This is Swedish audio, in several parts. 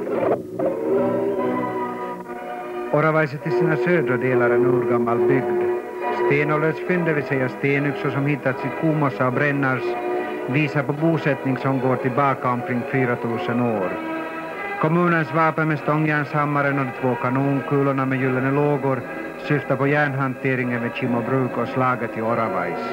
Oravaiset i sina södra delar är en urgammal bygd. Stenåldersfynd, det vill säga stenyxor som hittats i Komossa och Brännars, visar på bosättning som går tillbaka omkring 4000 år. Kommunens vapen med stångjärnshammaren och de 2 kanonkulorna med gyllene lågor syftar på järnhanteringen vid Kimobruk och slaget i Oravais.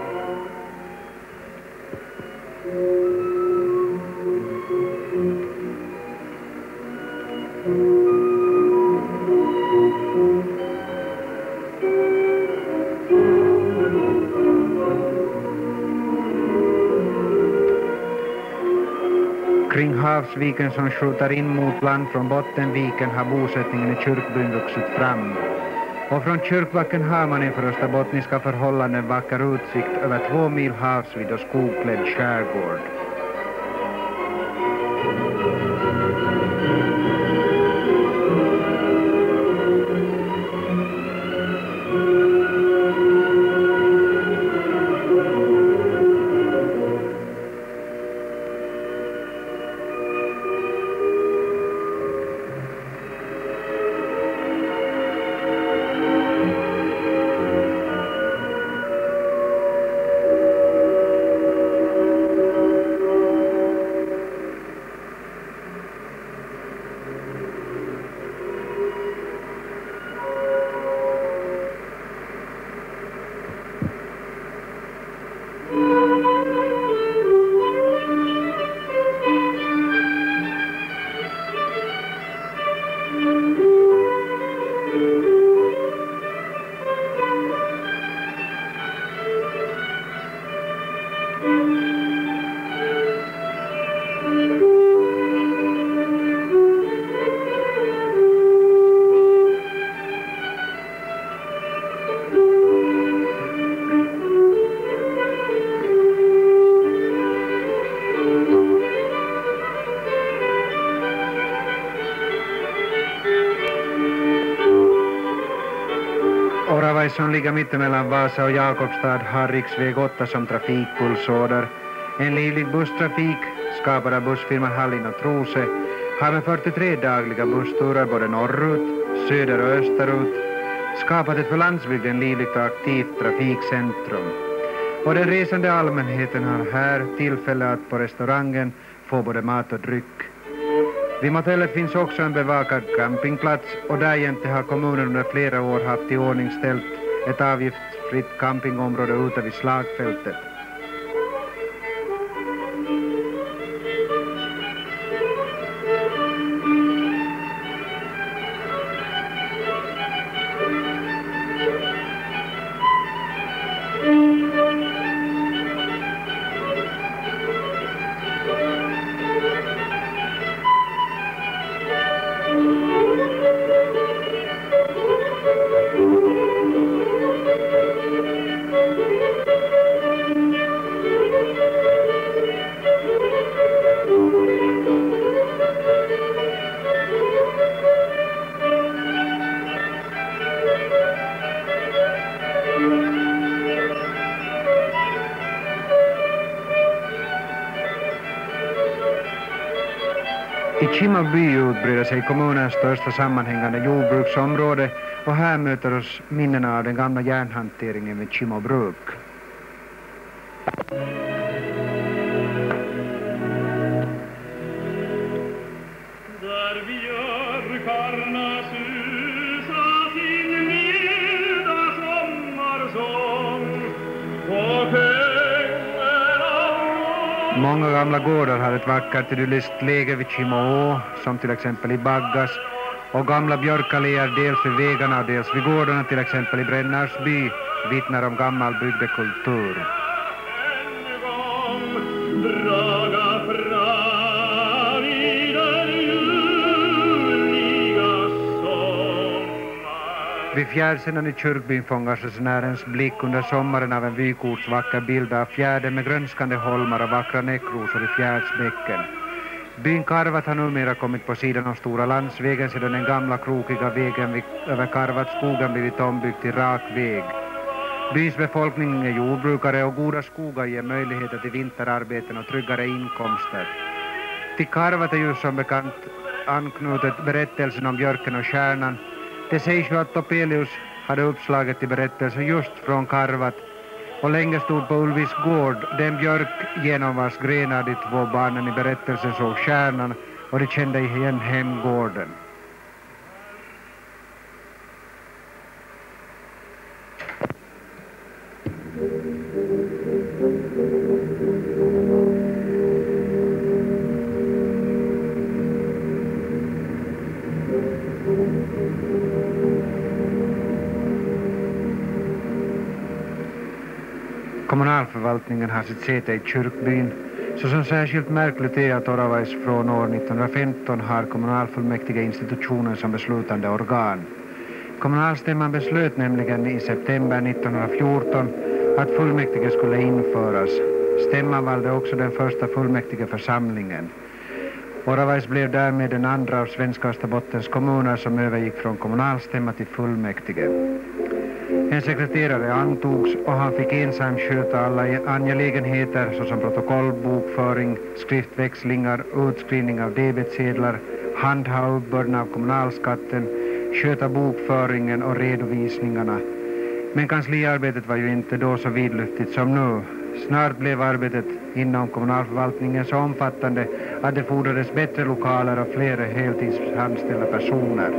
Kring havsviken som skjuter in mot land från Bottenviken har bosättningen i Kyrkbyn vuxit fram. Och från Kyrkbacken har man inför österbottniska förhållanden vacker utsikt över 2 mil havsvidd och skogklädd skärgård. Oravais som ligger mittemellan Vasa och Jakobstad har riksväg 8 som trafikpulsåder. En livlig busstrafik skapad av bussfirman Hallin och Trose har med 43 dagliga bussturer både norrut, söder och österut skapat ett för landsbygden livligt och aktivt trafikcentrum. Och den resande allmänheten har här tillfälle att på restaurangen få både mat och dryck. Vid motellet finns också en bevakad campingplats och därjämte har kommunen under flera år haft i ordning ställt ett avgiftsfritt campingområde ute vid slagfältet. I Kimoby utbreder sig kommunens största sammanhängande jordbruksområde och här möter oss minnena av den gamla järnhanteringen vid Kimobruk. Där björkarna susar sin milda sommarsång och många gamla gårdar har ett vackert idylliskt läge vid Kimoå, som till exempel i Baggas, och gamla björkalléer dels vid vägarna och dels vid gårdarna, till exempel i Brännarsby, vittnar om gammal bygdekultur. Vid fjärdsidan i Kyrkbyn fångas resenärens blick under sommaren av en vykorts vacker bild av fjärden med grönskande holmar och vackra näckrosor i fjärdsbäcken. Byn Karvat har numera kommit på sidan av stora landsvägen sedan den gamla krokiga vägen över Karvatskogen blivit ombyggd till rak väg. Byns befolkning är jordbrukare och goda skogar ger möjligheter till vinterarbeten och tryggare inkomster. Till Karvat är ju som bekant anknutit berättelsen om björken och stjärnan. Det sägs ju att Topelius hade uppslaget till berättelsen just från Karvat och länge stod på Ulvis gård den björk genom vars grenar de två barnen i berättelsen såg stjärnan och de kände igen hemgården. Kommunalförvaltningen har sitt säte i kyrkbyn. Så som särskilt märkligt är att Oravais från år 1915 har kommunalfullmäktige institutionen som beslutande organ. Kommunalstämman beslöt nämligen i september 1914 att fullmäktige skulle införas. Stämman valde också den första fullmäktige församlingen. Oravais blev därmed den andra av svenska Österbottens kommuner som övergick från kommunalstämma till fullmäktige. En sekreterare antogs och han fick ensam sköta alla angelägenheter såsom protokoll, bokföring, skriftväxlingar, utskrivning av debetsedlar, handha uppbörden av kommunalskatten, sköta bokföringen och redovisningarna. Men kansliarbetet var ju inte då så vidlyftigt som nu. Snart blev arbetet inom kommunalförvaltningen så omfattande att det fordrades bättre lokaler och flera heltidsanställda personer.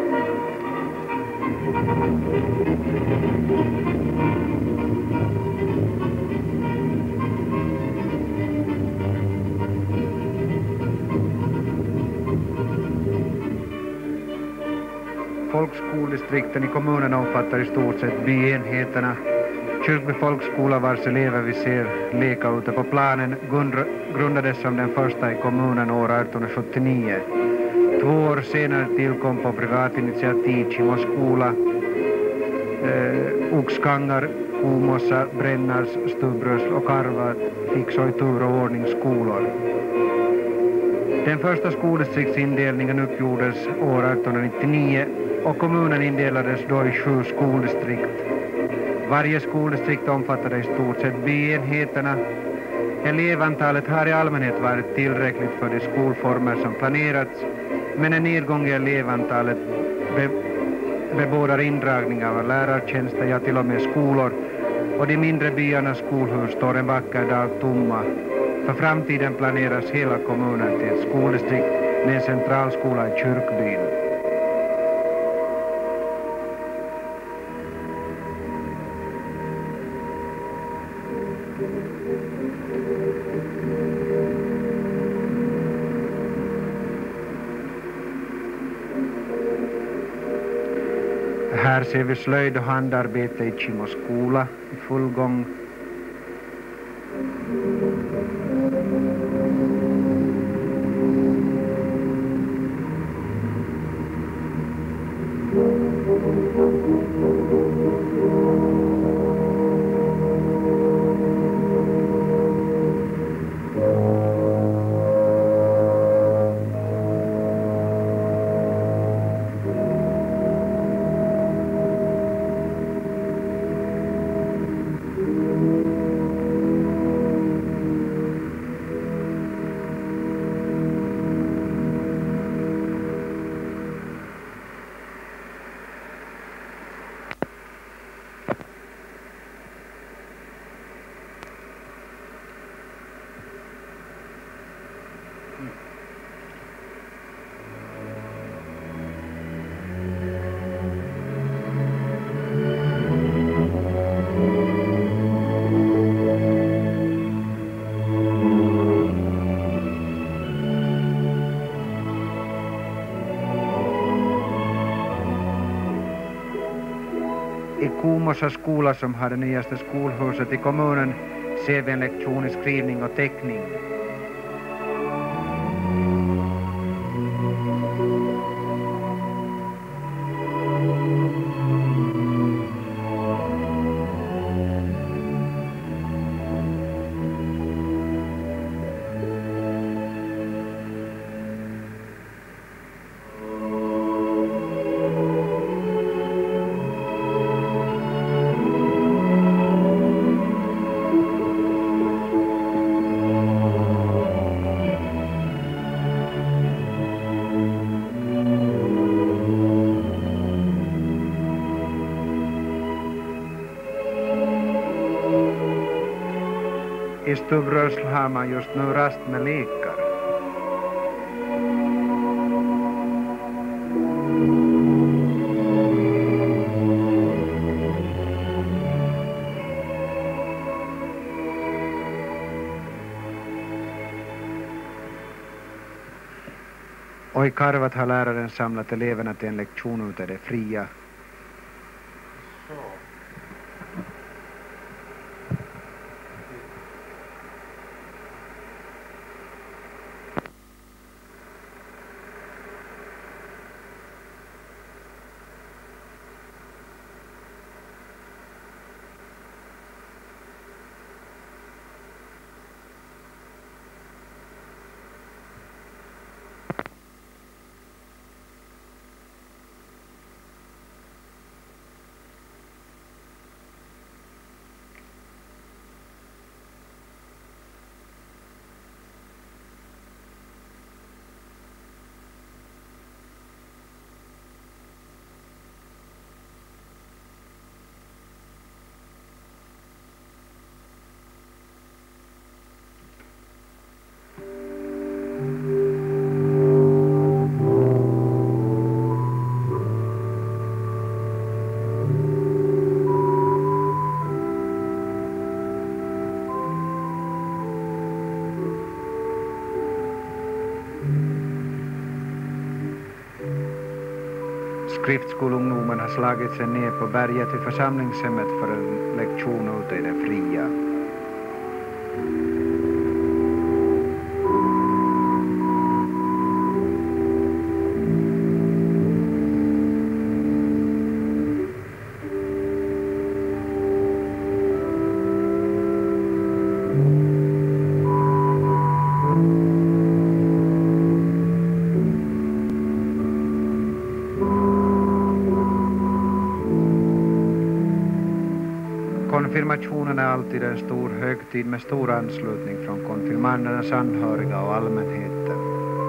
Folkskoldistrikten i kommunen omfattar i stort sett byenheterna. Kyrkby folkskola vars elever vi ser leka ute på planen grundades som den första i kommunen år 1879. 2 år senare tillkom på privat initiativ Kimoskola, Oxkangar, Kumossa, Brännars, Stubbrös och Karvat fick så i tur och ordning skolor. Den första skoldistriktsindelningen uppgjordes år 1899 och kommunen indelades då i 7 skoldistrikt. Varje skoldistrikt omfattade i stort sett byenheterna. Elevantalet har i allmänhet varit tillräckligt för de skolformer som planerats, men en nedgång i elevantalet bebådar indragning av lärartjänster, ja till och med skolor, och de mindre byarnas skolhus står en vacker dag tomma. För framtiden planeras hela kommunen till ett skoldistrikt med en centralskola i kyrkbyn. Här ser vi slöjd och handarbete i Kimoskola i full gång. I Kumossa skola, som har det nyaste skolhuset i kommunen, ser vi en lektion i skrivning och teckning. I Stubbrösl har man just nu rast med likar. Och i Karvat har läraren samlat eleverna till en lektion ute i det fria. Skriftskolungdomen har slagit sig ner på berget vid församlingshemmet för en lektion ute i det fria. Konfirmationen är alltid en stor högtid med stor anslutning från konfirmandernas anhöriga och allmänheten.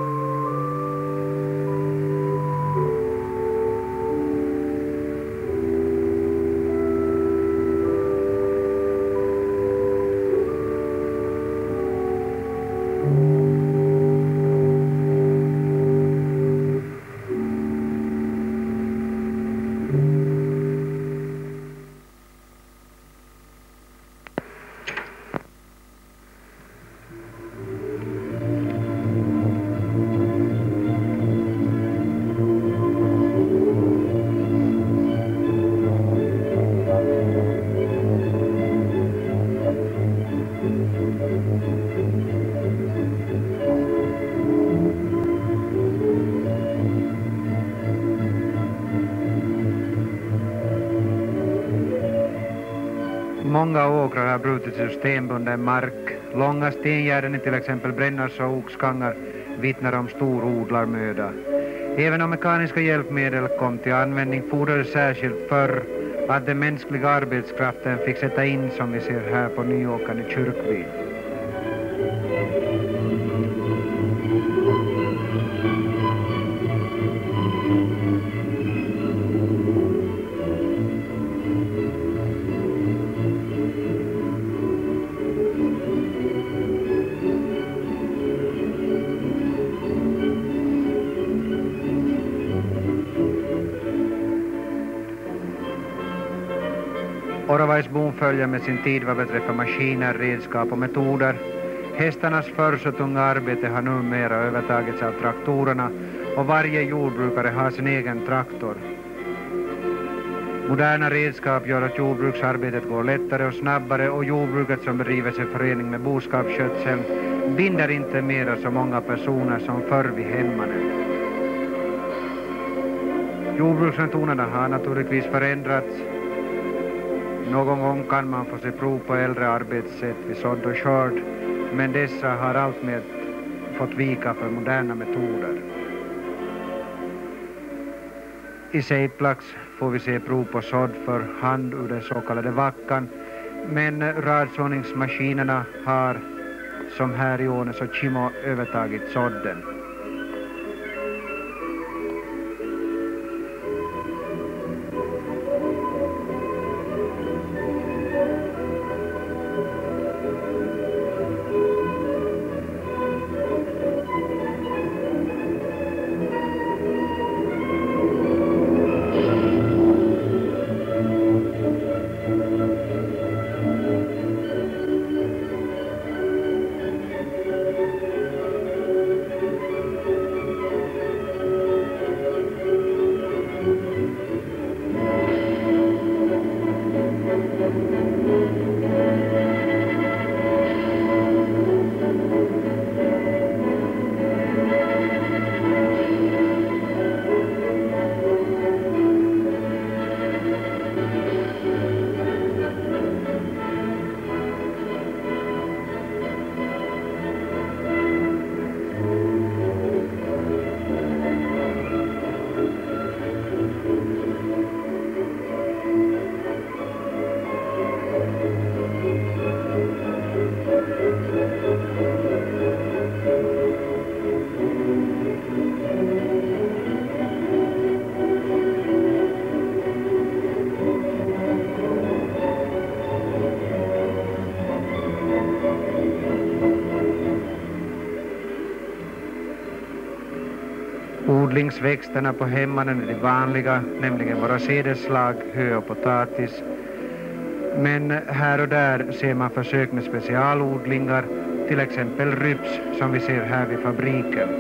Många åkrar har brutits ur stenbunden mark. Långa stengärden i till exempel Brännars och oxgangar vittnar om stor odlarmöda. Även om mekaniska hjälpmedel kom till användning fordrades särskilt förr att den mänskliga arbetskraften fick sätta in, som vi ser här på Nyåkan i Kyrkbyn. Oravaisbon följer med sin tid vad beträffar maskiner, redskap och metoder. Hästarnas förr så tunga arbete har numera övertagits av traktorerna och varje jordbrukare har sin egen traktor. Moderna redskap gör att jordbruksarbetet går lättare och snabbare, och jordbruket som bedrivs i förening med boskapsskötsel binder inte mera så många personer som förr vid hemmanen. Jordbruksmetoderna har naturligtvis förändrats. Någon gång kan man få se prov på äldre arbetssätt vid sådd och skörd, men dessa har alltmer fått vika för moderna metoder. I Seiplax får vi se prov på sådd för hand ur den så kallade vackan, men radsåningsmaskinerna har, som här i Ånes och Kimo, övertagit sådden. Odlingsväxterna på hemmanen är de vanliga, nämligen våra sädesslag, hö och potatis. Men här och där ser man försök med specialodlingar, till exempel ryps som vi ser här vid fabriken.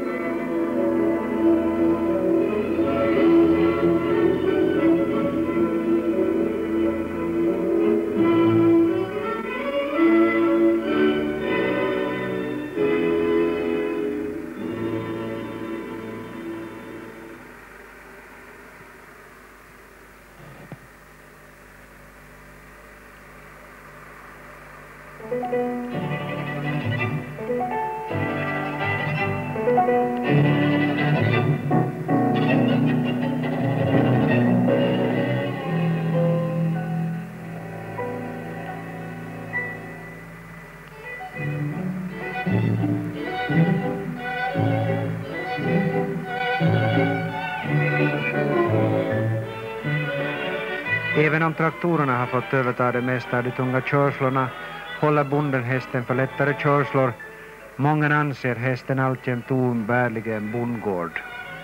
Även om traktorerna har fått överta det mesta av de tunga körslorna håller bonden hästen för lättare körslor. Många anser hästen alltjämt oumbärlig i en bondgård.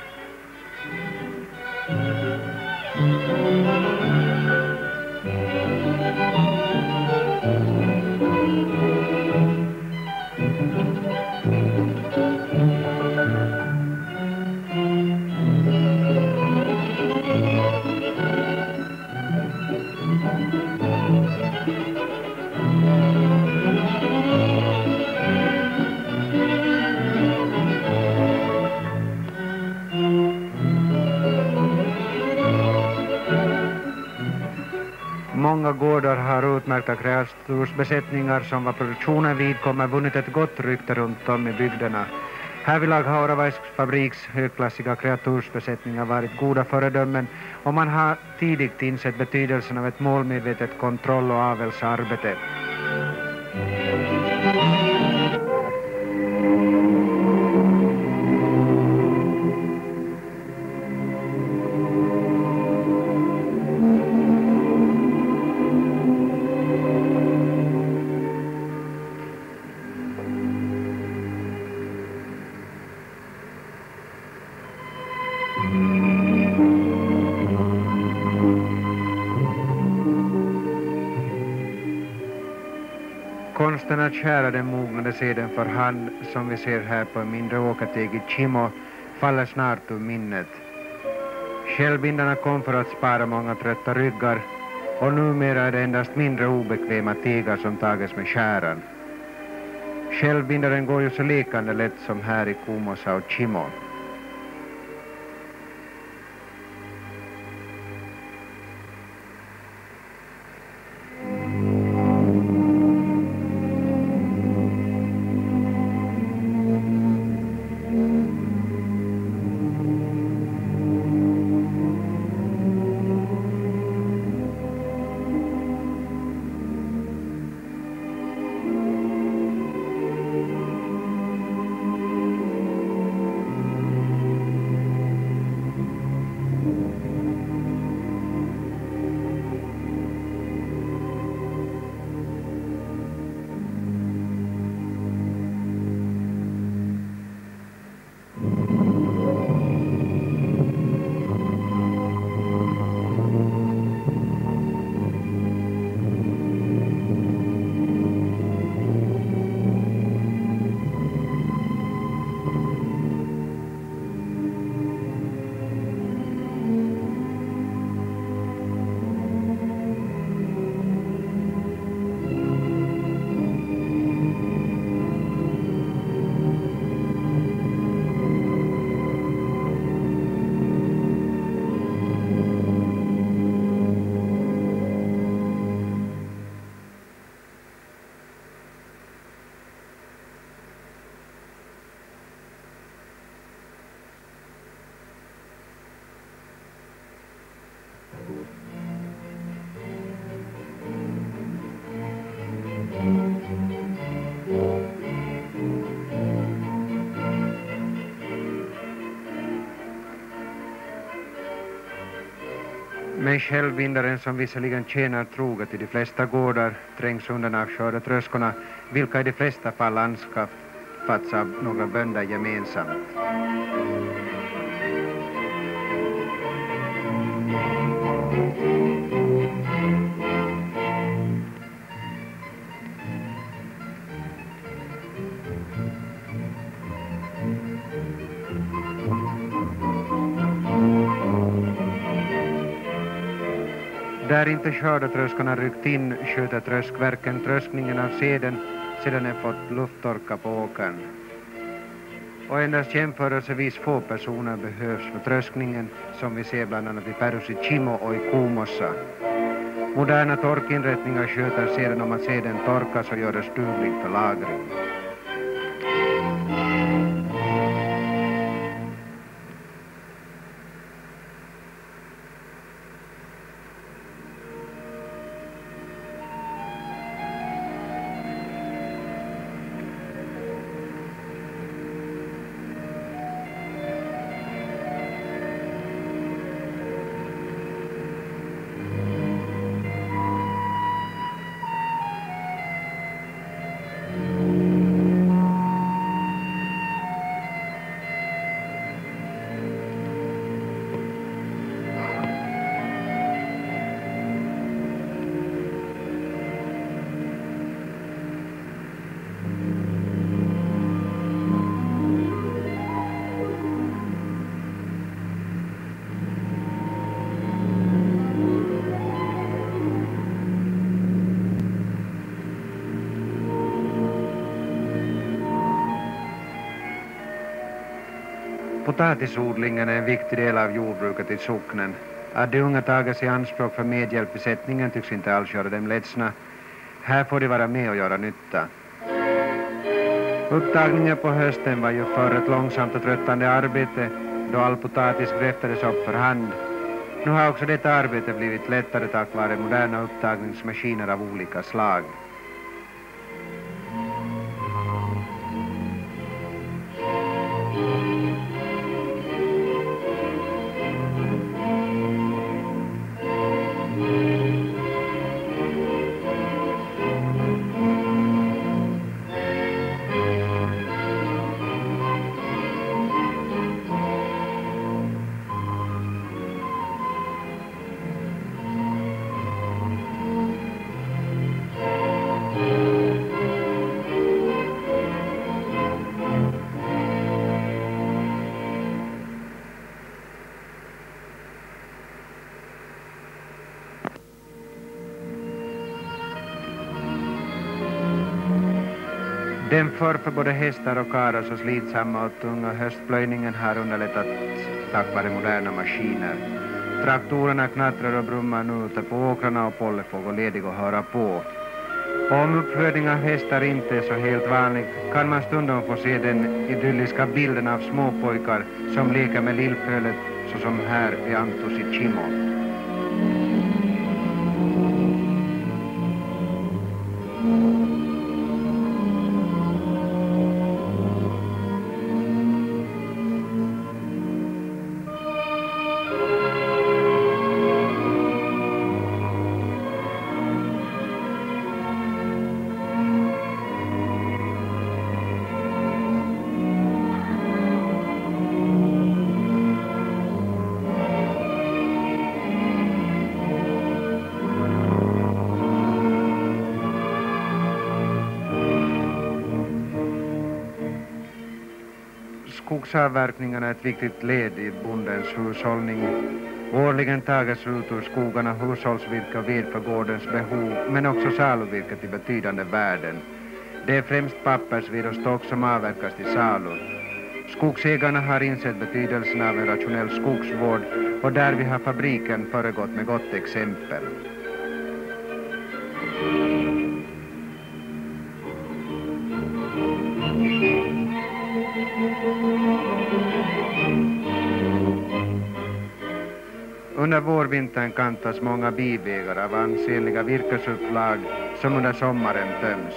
Många gårdar har utmärkta kreatursbesättningar som vad produktionen vidkommer vunnit ett gott rykte runt om i bygderna. Härvidlag har Oravais fabriks högklassiga kreatursbesättningar varit goda föredömen och man har tidigt insett betydelsen av ett målmedvetet kontroll- och avelsarbete. Konsten att skära den mognade seden för hand, som vi ser här på en mindre åkerteg i Chimo, faller snart ur minnet. Skällbindarna kom för att spara många trötta ryggar och numera är det endast mindre obekväma tegar som tages med skäran. Skällbindaren går ju så lekande lätt som här i Kumosa och Chimo. Men självbindaren, som visserligen tjänar troget i de flesta gårdar, trängs undan av skördetröskorna, vilka i de flesta fall anskaffats av några bönder gemensamt. Där inte skördetröskarna ryckt in sköter tröskverken tröskningen av seden sedan den fått lufttorka på åkern. Och endast jämförelsevis få personer behövs för tröskningen, som vi ser bland annat i Perusi Chimo och i Kuumossa. Moderna torkinrättningar sköter sedan om att seden torkas och görs duglig för lagring. Potatisodlingen är en viktig del av jordbruket i socknen. Att de unga tagas i anspråk för medhjälp i sättningen tycks inte alls göra dem ledsna. Här får de vara med och göra nytta. Upptagningen på hösten var ju förr ett långsamt och tröttande arbete då all potatis gräftades upp för hand. Nu har också detta arbete blivit lättare tack vare moderna upptagningsmaskiner av olika slag. Den för både hästar och karlar så slitsamma och tunga höstplöjningen har underlättat tack vare moderna maskiner. Traktorerna knattrar och brummar nu ute på åkrarna och Polle får gå ledig och höra på. Om uppfödning av hästar inte är så helt vanlig kan man stundom få se den idylliska bilden av småpojkar som leker med lillpölet såsom här i Antus i Chimo. Skogsavverkningarna är ett viktigt led i bondens hushållning. Årligen tages ut ur skogarna hushållsvirke och ved för gårdens behov, men också saluvirke till betydande värden. Det är främst pappersved och stock som avverkas till salu. Skogsägarna har insett betydelsen av en rationell skogsvård och därvid har fabriken föregått med gott exempel. Under vårvintern kantas många bivägar av ansenliga virkesupplag som under sommaren töms.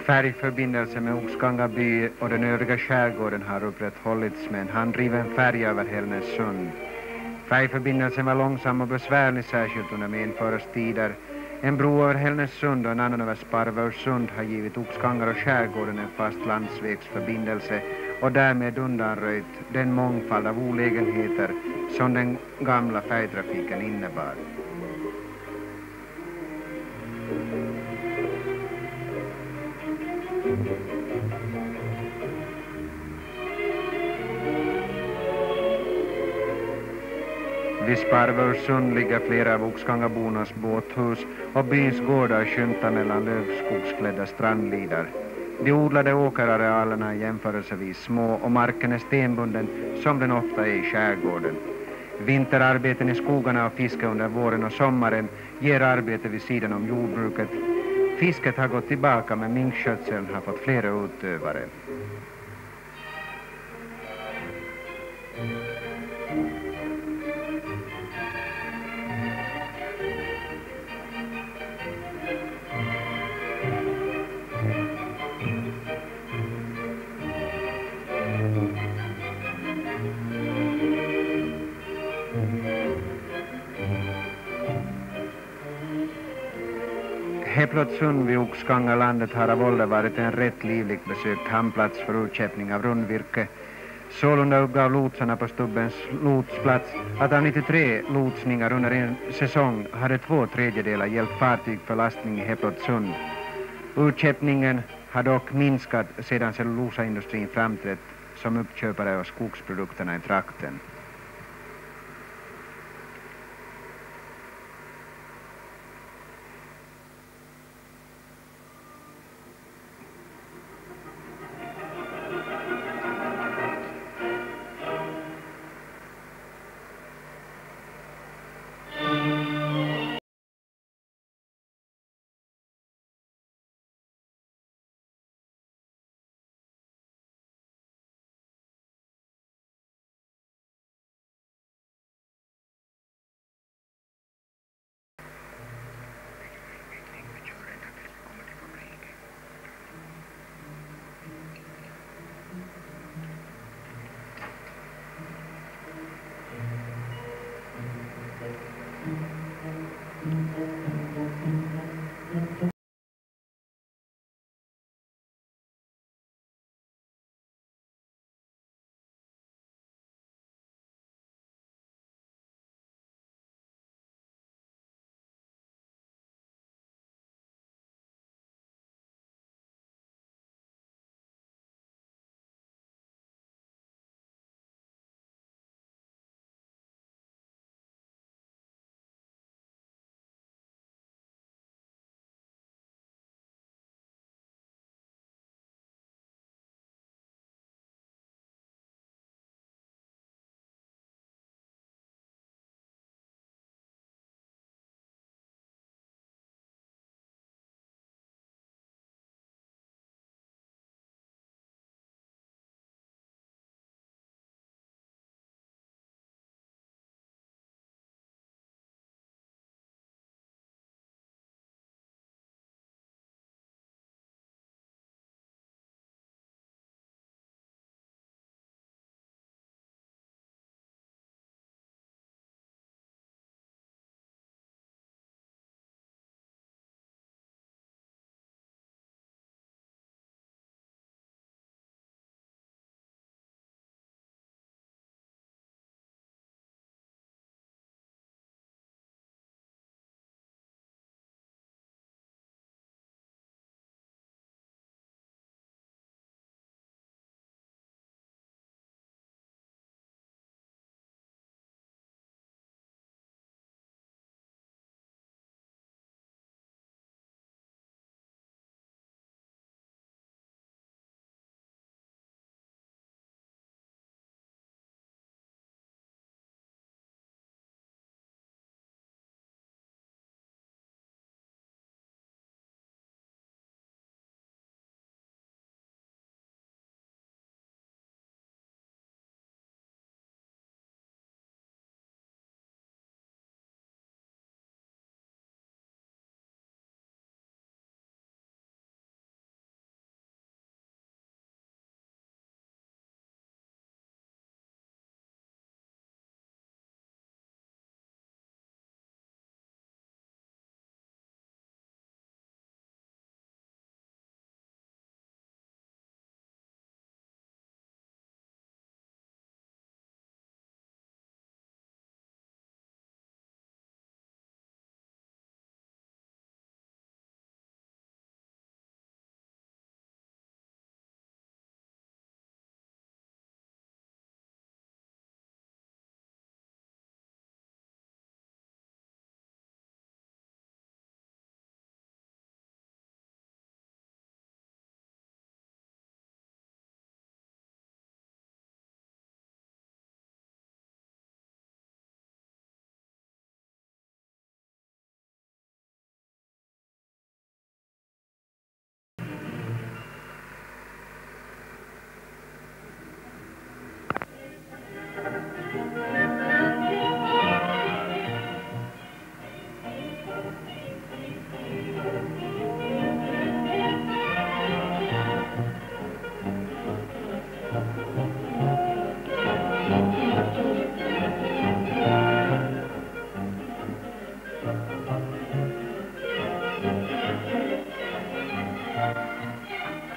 Färgförbindelse med Oxganga by och den övriga skärgården har upprätthållits med en handdriven färg över Hällnässund. Färgförbindelsen var långsam och besvärlig särskilt under menförestider. En bro över Hällnässund och en annan över Sparvörsund har givit Oxgangar och skärgården en fast landsvägsförbindelse och därmed undanröjt den mångfald av olägenheter som den gamla färgtrafiken innebar. Vid Sparvörsund ligger flera av Oxgangabornas båthus och byns gårdar skymtar mellan lövskogsklädda strandlidar. De odlade åkerarealerna är jämförelsevis små och marken är stenbunden som den ofta är i skärgården. Vinterarbeten i skogarna och fiske under våren och sommaren ger arbete vid sidan om jordbruket. Fisket har gått tillbaka men minkskötseln har fått flera utövare. Häpplottsund vid Oxgangalandet har av ålder varit en rätt livligt besökt hamnplats för utskeppning av rundvirke. Sålunda uppgav lotsarna på Stubbens lotsplats att av 93 lotsningar under en säsong hade 2/3 gällt fartyg för lastning i Häpplottsund. Utskeppningen har dock minskat sedan cellulosaindustrin framträtt som uppköpare av skogsprodukterna i trakten.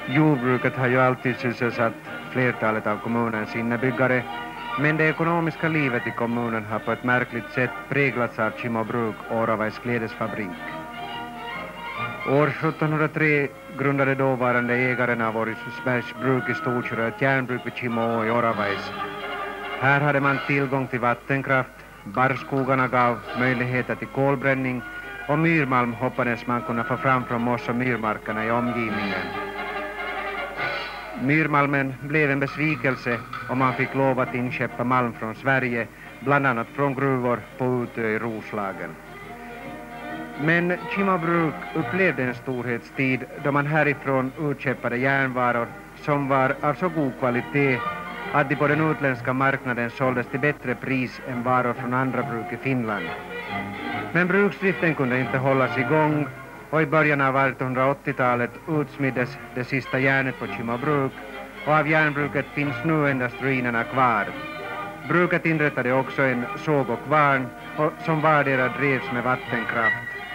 Jordbruket har ju alltid sysselsatt flertalet av kommunens innebyggare, men det ekonomiska livet i kommunen har på ett märkligt sätt präglats av Kimobruk, Åravais klädesfabrik. År 1703 grundade dåvarande ägaren av Orisbergs bruk i Storkyrö ett järnbruk vid Kimo i Åravais. Här hade man tillgång till vattenkraft, barrskogarna gav möjligheter till kolbränning och myrmalm hoppades man kunna få fram från moss- och myrmarkerna i omgivningen. Myrmalmen blev en besvikelse och man fick lov att inköpa malm från Sverige, bland annat från gruvor på Utö i Roslagen. Men Kimobruk upplevde en storhetstid då man härifrån utköpade järnvaror som var av så god kvalitet att de på den utländska marknaden såldes till bättre pris än varor från andra bruk i Finland. Men bruksdriften kunde inte hållas igång och i början av 1880-talet utsmiddes det sista järnet på Kimobruk och av järnbruket finns nu endast ruinerna kvar. Bruket inrättade också en såg och kvarn som vardera drevs med vattenkraft.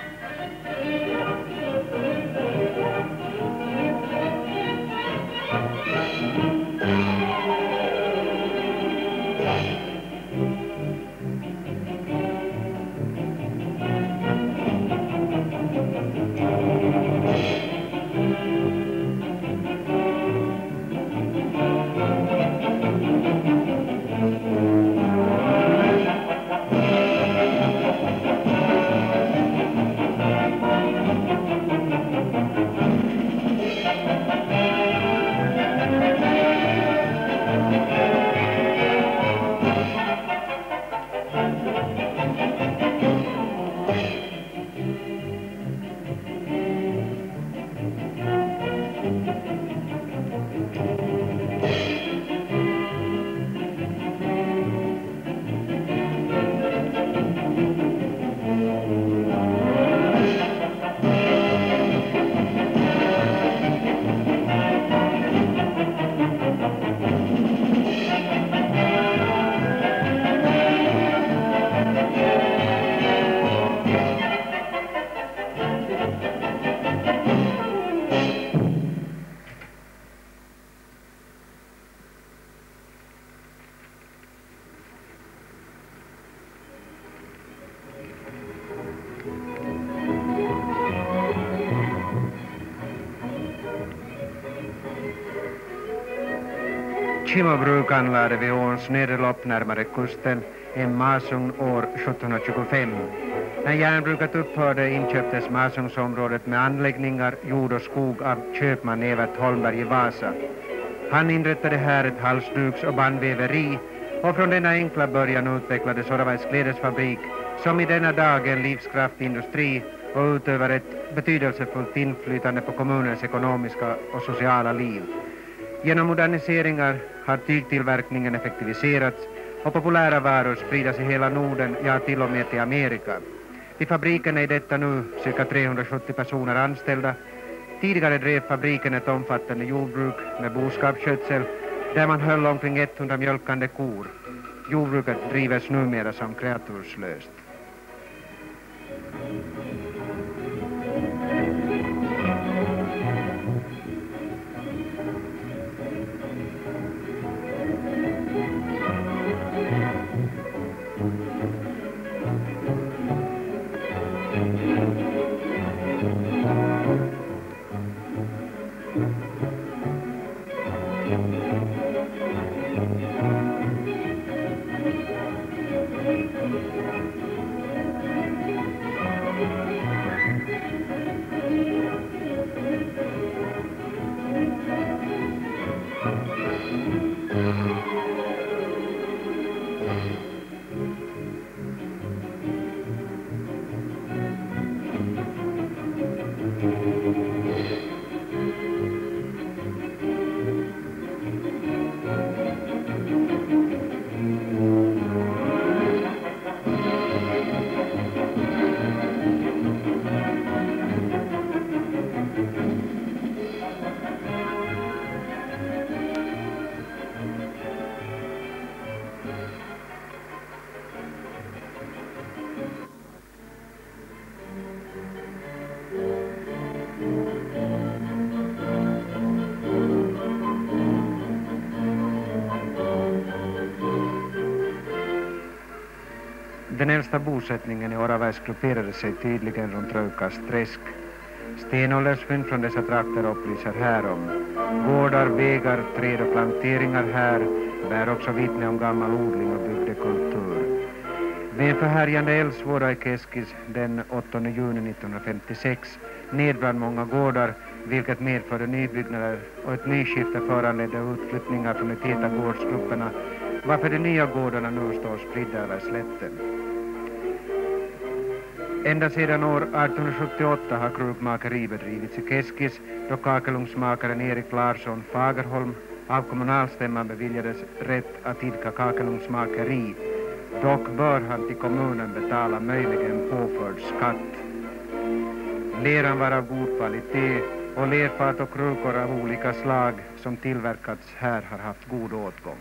Kimobruk anlade vid åns nedre lopp närmare kusten en masugn år 1725. När järnbruket upphörde inköptes masugnsområdet med anläggningar, jord och skog av köpman Evert Holmberg i Vasa. Han inrättade här ett halsduks- och bandväveri och från denna enkla början utvecklades Åravais klädesfabrik som i denna dag är en livskraftig industri och utövar ett betydelsefullt inflytande på kommunens ekonomiska och sociala liv. Genom moderniseringar har tygtillverkningen effektiviserats och populära varor spridas i hela Norden, ja till och med till Amerika. Vid fabriken är detta nu cirka 370 personer anställda. Tidigare drev fabriken ett omfattande jordbruk med boskapsskötsel där man höll omkring 100 mjölkande kor. Jordbruket drivs numera som kreaturslöst. Den äldsta bosättningen i Oravais grupperade sig tydligen runt Raukas träsk. Stenåldersfynd från dessa trakter upplyser härom. Gårdar, vägar, träd och planteringar här bär också vittne om gammal odling och bygdekultur. Vid en förhärjande eldsvåda i Keskis den 8 juni 1956 nedbrann många gårdar, vilket medförde nybyggnader och ett nyskifte föranledde utflyttningar från de täta gårdsgrupperna, varför de nya gårdarna nu står spridda över slätten. Ända sedan år 1878 har krukmakeri bedrivits i Keskis, då kakelugnsmakaren Erik Larsson Fagerholm av kommunalstämman beviljades rätt att idka kakelugnsmakeri. Dock bör han till kommunen betala möjligen påförd skatt. Leran var av god kvalitet och lerfat och krukor av olika slag som tillverkats här har haft god åtgång.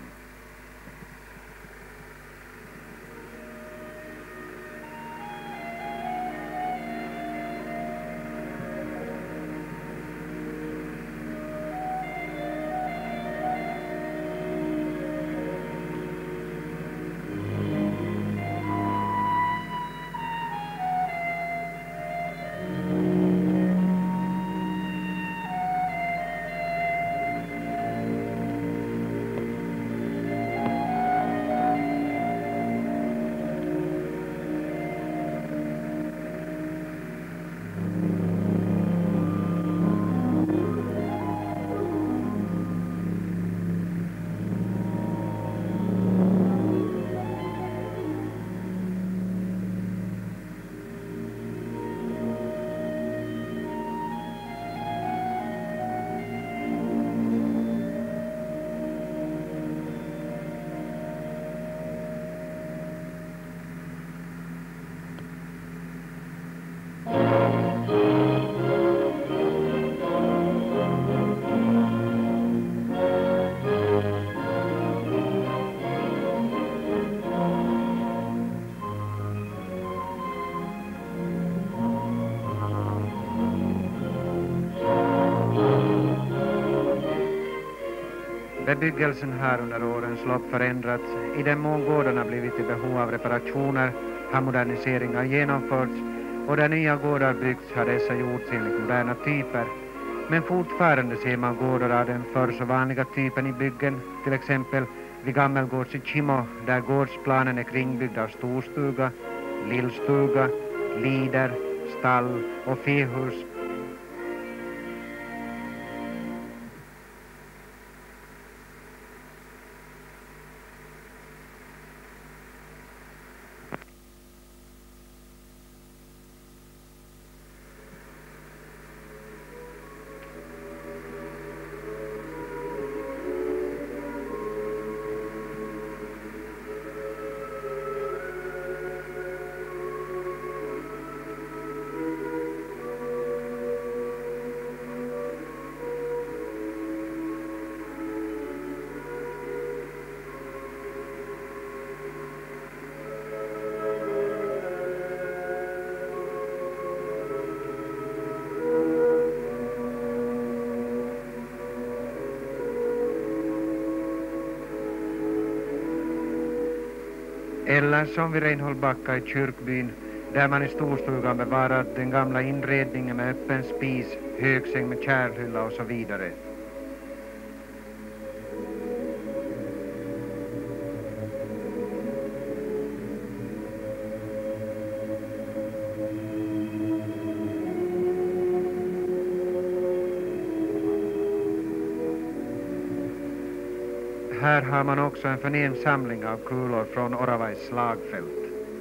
Bebyggelsen har under årens lopp förändrats. I den mån gårdarna blivit i behov av reparationer har moderniseringar genomförts och där nya gårdar byggts har dessa gjorts enligt moderna typer. Men fortfarande ser man gårdar av den förr så vanliga typen i byggen, till exempel vid Gammelgårds i Kimo där gårdsplanen är kringbyggd av storstuga, lillstuga, lider, stall och fehus. Eller som vid Reinholdsbacka i kyrkbyn, där man i storstugan bevarat den gamla inredningen med öppen spis, högsäng med kärlhylla och så vidare. Här har man också en förnäm samling av kulor från Oravais slagfält.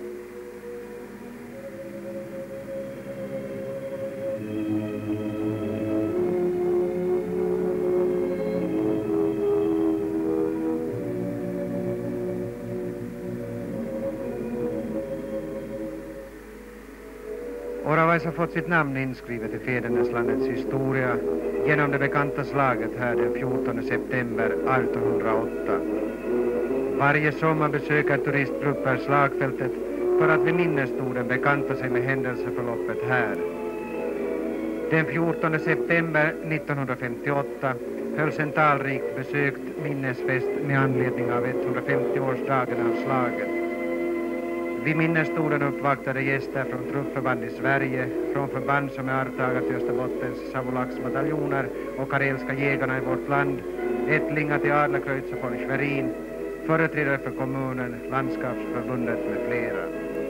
Oravais har fått sitt namn inskrivet i Fäderneslandets historia genom det bekanta slaget här den 14 september 1808. Varje sommar besöker turistgrupper slagfältet för att vid minnesstoden bekanta sig med händelseförloppet här. Den 14 september 1958 hölls en talrikt besökt minnesfest med anledning av 150-årsdagen av slaget. Vid minnesstoden uppvaktade gäster från truppförband i Sverige, från förband som är arvtagare till Österbottens Savolax-bataljoner och karelska jägarna i vårt land, ättlingar till Adlercreutz och von Schwerin, företrädare för kommunen, landskapsförbundet med flera.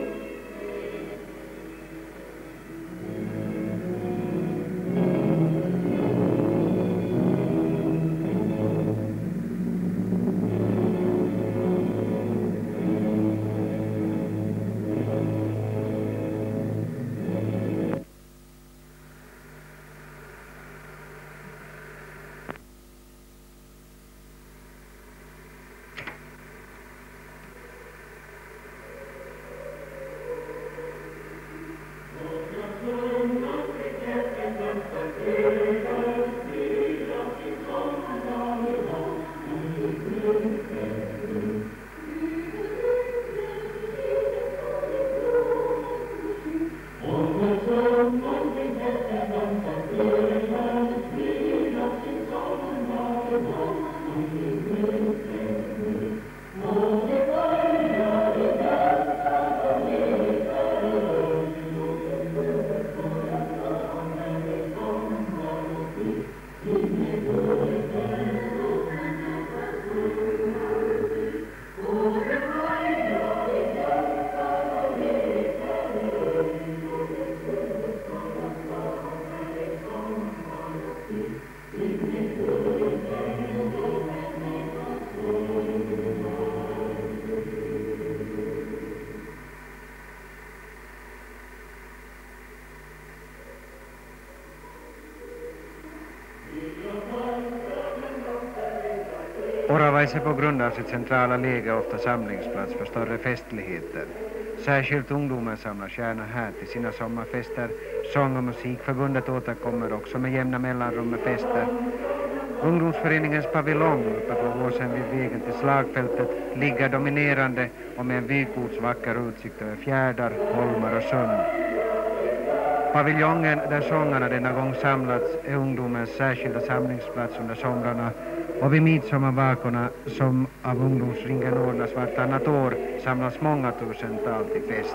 Oravaise på grund av sitt centrala läge ofta samlingsplats för större festligheter. Särskilt ungdomen samlas gärna här till sina sommarfester. Sång- och musikförbundet återkommer också med jämna mellanrum med fester. Ungdomsföreningens paviljong uppe på åsen vid vägen till slagfältet ligger dominerande och med en vykortsvacker utsikt över fjärdar, holmar och sund. Paviljongen där sångarna denna gång samlats är ungdomens särskilda samlingsplats under somrarna, och vid midsommarvakorna som av ungdomsringen ordnas vartannat år samlas många tusental till fest.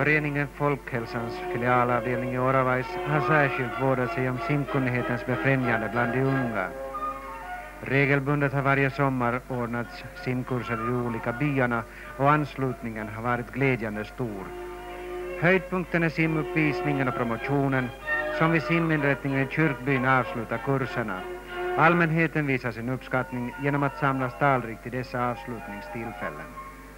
Föreningen Folkhälsans filialavdelning i Oravais har särskilt vårdat sig om simkunnighetens befrämjande bland de unga. Regelbundet har varje sommar ordnats simkurser i de olika byarna och anslutningen har varit glädjande stor. Höjdpunkten är simuppvisningen och promotionen som vid siminrättningen i kyrkbyn avslutar kurserna. Allmänheten visar sin uppskattning genom att samlas talrikt till dessa avslutningstillfällen.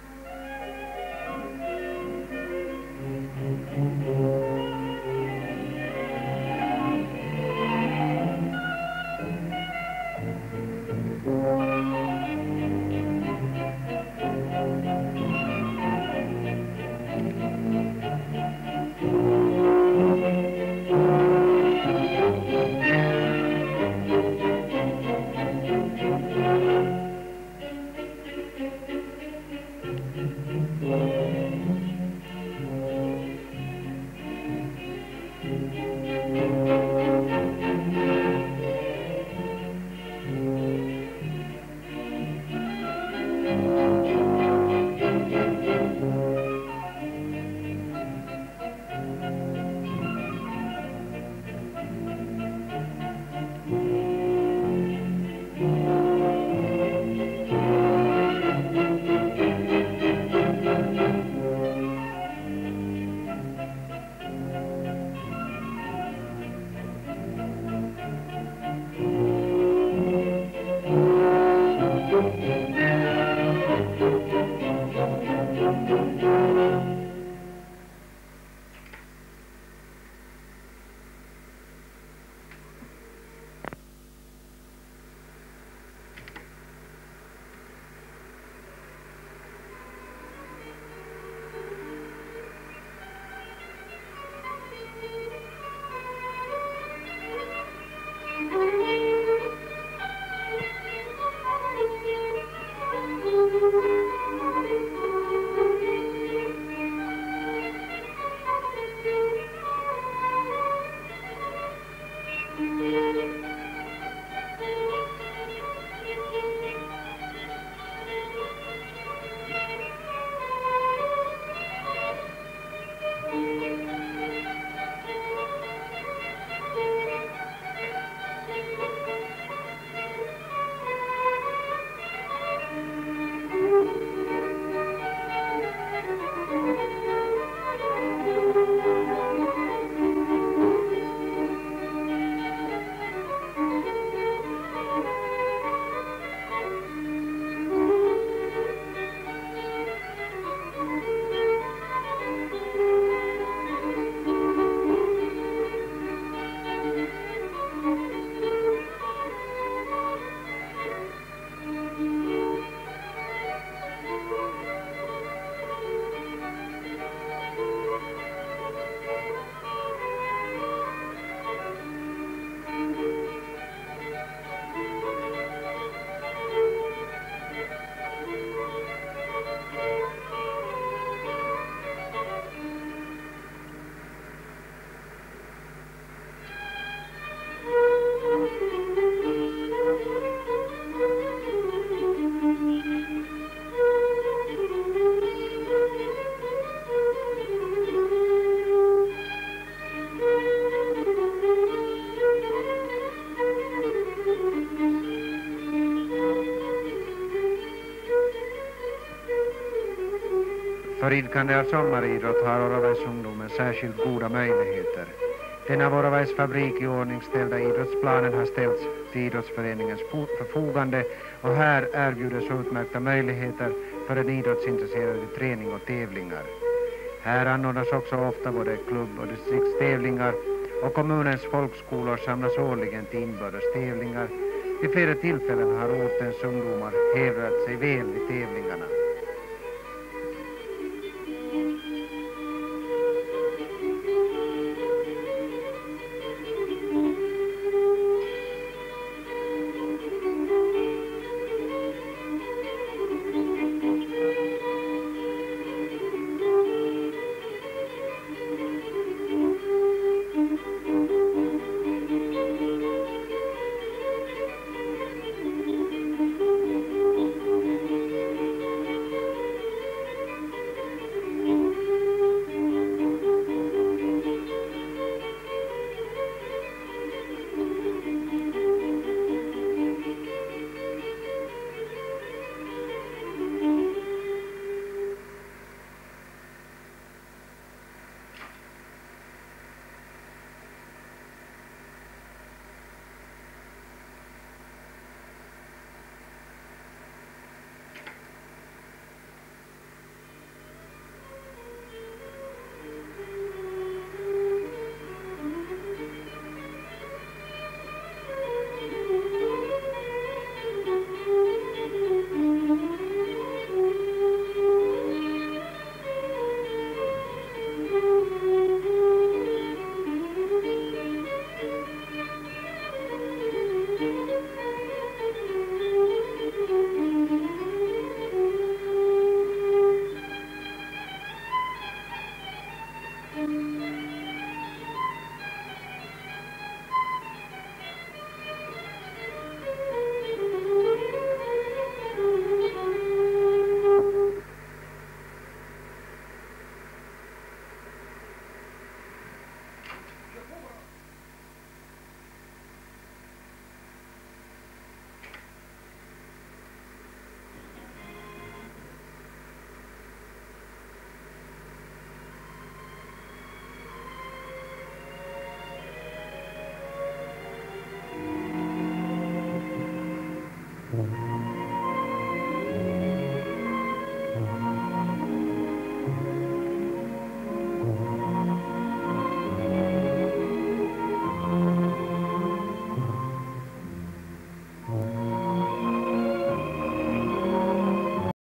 För idkande av sommaridrott har Oravais ungdomen särskilt goda möjligheter. Den av Oravais fabrik i ordningställda idrottsplanen har ställts till idrottsföreningens förfogande och här erbjudes utmärkta möjligheter för en idrottsintresserad i träning och tävlingar. Här anordnas också ofta både klubb- och distriktstävlingar och kommunens folkskolor samlas årligen till inbördes tävlingar. Vid flera tillfällen har ortens ungdomar hävdat sig väl vid tävlingarna.